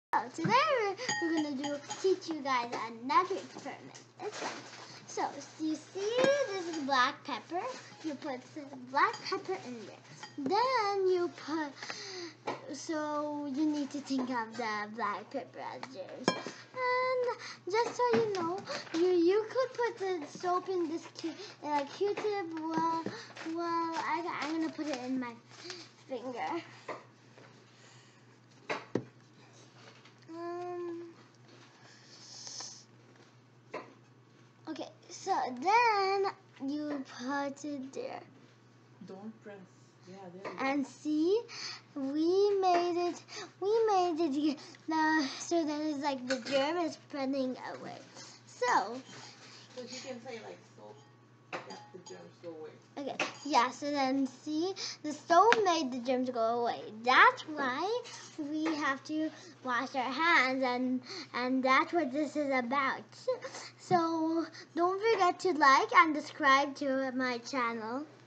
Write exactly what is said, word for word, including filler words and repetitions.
So today we're, we're gonna do teach you guys another experiment. It's fun. So, so you see this is black pepper. You put some black pepper in there. Then you put. So you need to think of the black pepper as germs. And just so you know, you you could put the soap in this Q, uh, Q-tip. Well, well, I I'm gonna put it in my finger. Okay, so then you put it there. Don't press. Yeah, there you And see, we made it. We made it now, so that it's like the germ is spreading away. So. So you can say like soap, yeah, the germs go away. Okay, yeah. So then see, the soap made the germs go away. That's why we have to wash our hands, and and that's what this is about. So don't forget to like and subscribe to my channel.